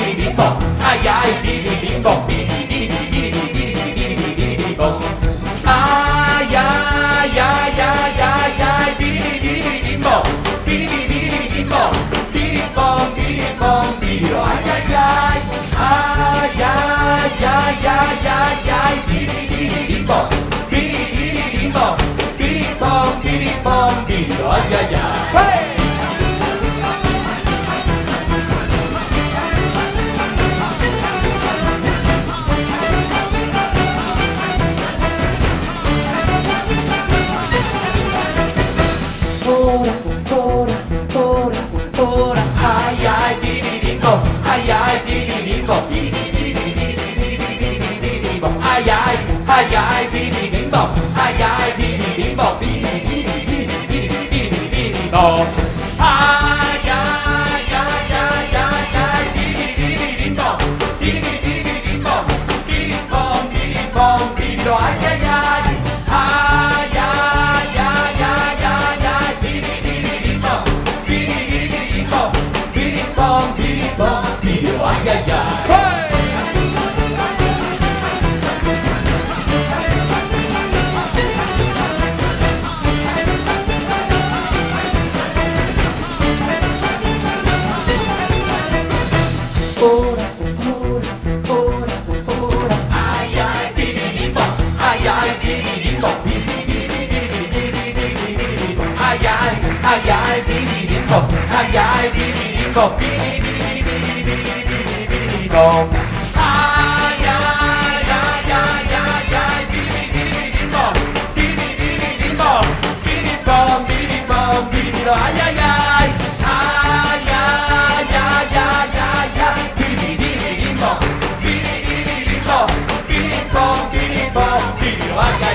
ai ai bidi bim bom bidi bidi bidi bidi bidi bidi bidi bom ai ai ai ai ai ai bidi bidi bim bom bidi bidi bim bom bidi bom bidi ai ai ai ai ai ai ai ai bidi bidi bim bom bidi bidi bim bom bidi bom bidi ai ai ai ora, ai ai bidi bim bom, ai ai bidi bim bom, bidi bidi bidi bom, ai ai bidi bim bom, ai ai bidi bim bom, bidi bidi bidi bom, ai ai ai ai ai bidi bidi bim bom, bidi bidi bim bom, bidi bom bidi ai ai ai ai ai ai ora ai ai bidi bim bom ai ai bidi bim bom bidi bidi ai ai bidi bim bom ai ai bidi bim bom bidi bidi bom ai ai ai ai ai bidi bidi bom bidi bidi bom bidi bom bidi ai ai ai ai ai ai ai bidi bidi bom bidi bidi bom bidi bom bidi ai